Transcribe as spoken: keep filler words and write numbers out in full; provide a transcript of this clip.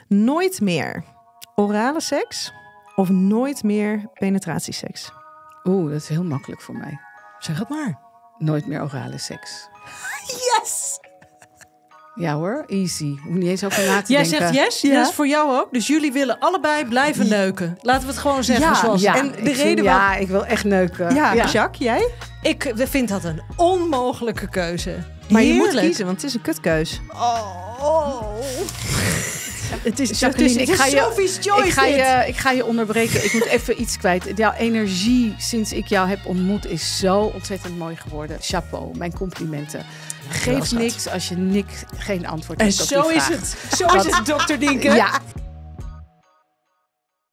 Nooit meer orale seks of nooit meer penetratieseks? Oeh, dat is heel makkelijk voor mij. Zeg het maar. Nooit meer orale seks. Yes! Ja hoor, easy. Hoef niet eens over na te Jij denken. zegt yes, Ja. dat is voor jou ook. Dus jullie willen allebei blijven neuken. Laten we het gewoon zeggen Ja, zoals Ja, en ik de vind- reden ja, waarom ik wil echt neuken. Ja, Jacques, jij? ik vind dat een onmogelijke keuze. Maar je moet Heerlijk. kiezen, want het is een kutkeus. Oh. Het is, Jacqueline, het is, ik ga het is je- Sophie's Choice Ik ga, dit. je, ik ga je onderbreken. Ik moet even iets kwijt. Jouw energie sinds ik jou heb ontmoet is zo ontzettend mooi geworden. Chapeau, mijn complimenten. Geef schat. niks als je niks, geen antwoord En hebt op zo die is vraag. het. Zo is het, dokter Dienke. Ja,